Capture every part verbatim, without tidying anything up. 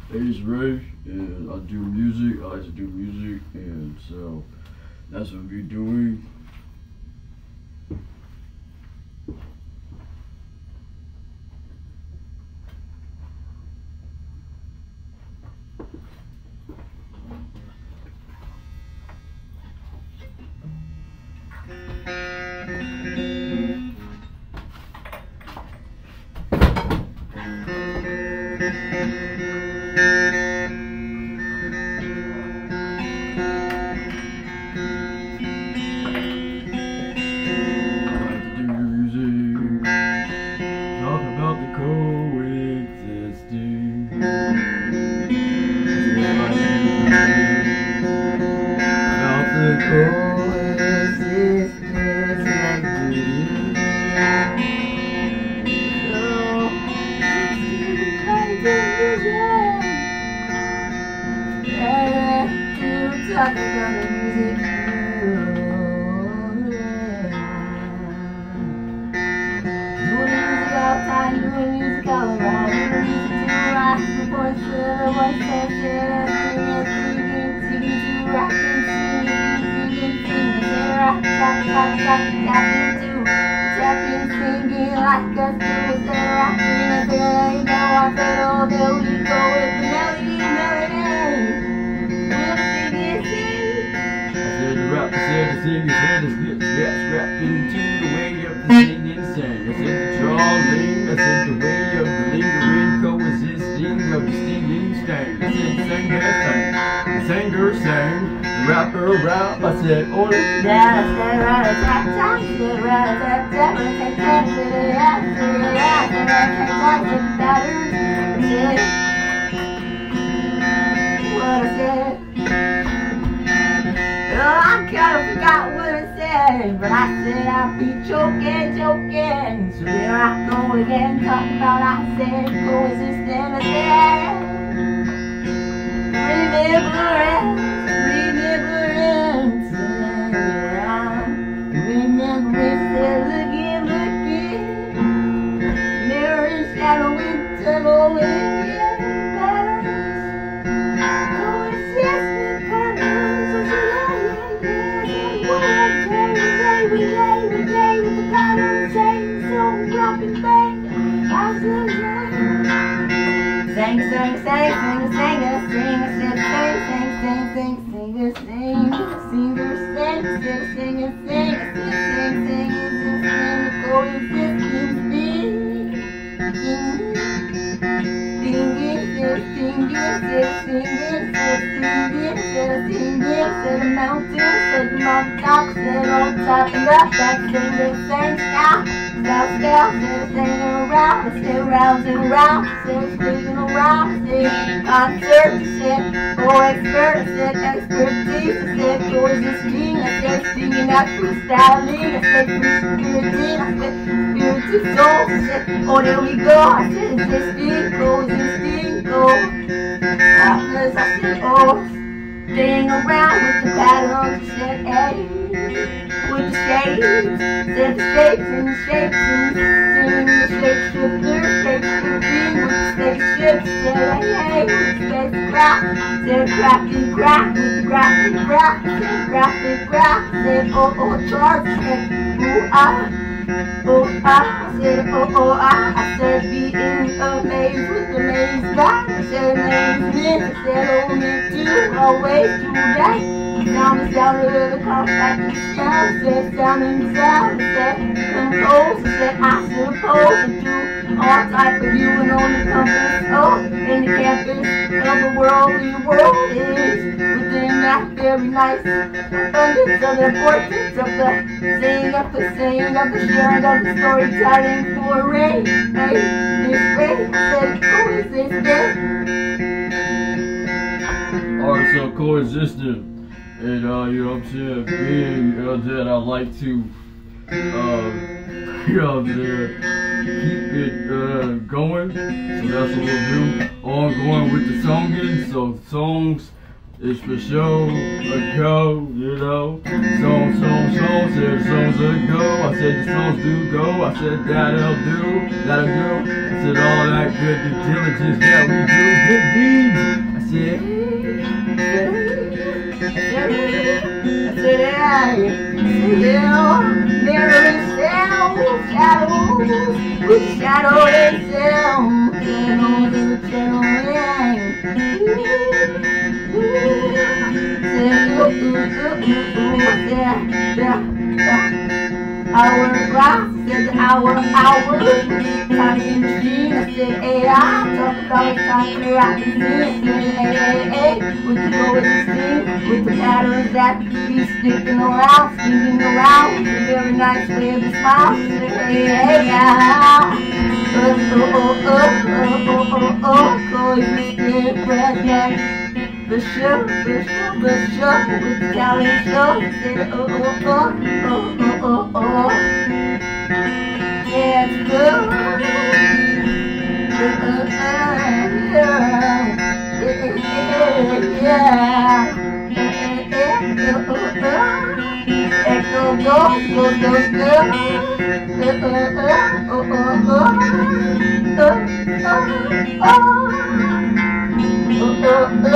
Ace Ray, and I do music. I like to do music, and so that's what we're doing. Talk about the music, doing music all the time, doing music all around, doing music to rock, the voice of the voice that said, singing, singing, singing to rock and singing, singing, singing, say rock, tap, tap, tap, tapping to, tapping, singing like us do, say rocking, and say, you know, I said, oh, there we go with the melody, melody. I said the sing, I said the snip, snap, scrap into the way of the sing and sing. I said the drawling, I said the way of the lingering, coexisting of the stinging sting. I said the singer sang, the singer sang, the rapper rap. I said all of that. I said rat-a-tat-tat, said rat-a-tat-tat, rat-a-tat-tat, said rat, said rat, said rat-a-tat-tat, said pattern, said what I said. Oh, I kinda forgot what I said, but I said I'd be joking, joking. So there I go again, talking about I said coexisting. I said remembrance, remembrance, remembrance. Said looking, looking, mirror and shadow into the wind. Sing, sing, sing, sing, sing, sing, sing, sing, sing, sing, sing, sing, sing, sing, singer, sing, sing, sing, sing, sing, sing, sing, sing, coexisting, sing, singing, singing, singing, singing, singing, said the mountain, said the mountaintop, said on top and up, that singer, sing, stop. Stop, stop, said singing around, I said round and round, I said swinging around, I said concert, I said go expert, I said expertise, I said coexisting, I said singing out freestyling, I said free spiriting, I said spirited soul, I said oh there we go, I said existing, coexisting, go, softness, I said oh, staying around with the patterns, I said hey. With the shades, said the shapes and the shapes and the shape shifter, shape shifting with the spaceship, said hey hey with the spacecraft, said crack and crack with the crack and crack, said crack and crack, said oh oh charge, said ooh ah, oh ah, said oh oh ah, I said being amazed with the maze guy, I said amazement, I said only two always do that. Sound the sound of the compact sound, said sound and sound, said compose, said I suppose to do all type of viewing on the compass, oh, in the campus of the world, the world is within that very nice abundance of the importance of the saying of the saying of the sharing of the storytelling for rain, hey, this rain, said coexistent. Alright, so coexistent. And, uh, you know what I'm saying, being uh, that I like to, uh, you know what I'm saying, keep it, uh, going, so that's what we'll do, ongoing with the songing, so songs It's for show, a go, you know. Song, song, song, said the songs that go. I said the songs do go. I said that'll do, that'll do. I said all that good due diligence that we do, good deeds. I said, I said, I said, mirroring sound, shadows, with shadow and sound, channels in the Hourglass, said hour, hour, time machine, I said A I, talk about time to rock the scene, said A A A, we can go with the steam, with the patterns that be sticking around, sticking around, with a very nice way of the smile, said A A A. Oh, oh, oh, oh, oh, oh, oh, oh, call you still pregnant. The show, the show, the show, with the talent show, said oh, oh, oh, oh, oh, oh, oh. Yeah, it's good. Uh, uh, uh, yeah. Yeah. Uh, uh, uh, uh. Echo goes, goes, goes, goes. Uh, uh, uh, oh, oh, oh. Uh, uh, oh. Uh, uh,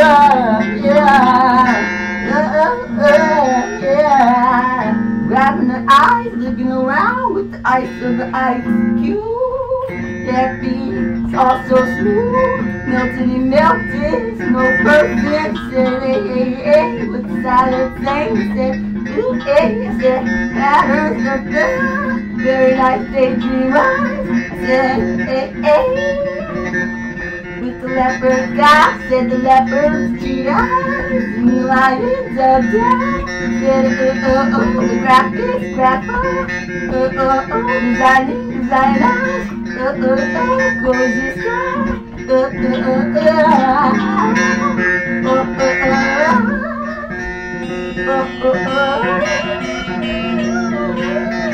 yeah, uh, uh, yeah. Grabbing the eyes, looking around with the ice of the ice cube. That beat's all so smooth, melted and melted, no perfect. Said, hey, hey, hey, with the silent thing. Said, ooh, hey, I said, patterns of the very nice daydream eyes. I said, hey, hey. With the leopard guy, said the leopard's cheat eyes, and the lions are dead. Said, uh, uh, oh, the graphics, grappa, uh, uh, oh, designing, designers, uh, uh, oh, gorgeous guy, uh, uh, uh, uh, oh, uh, uh, oh, uh, uh,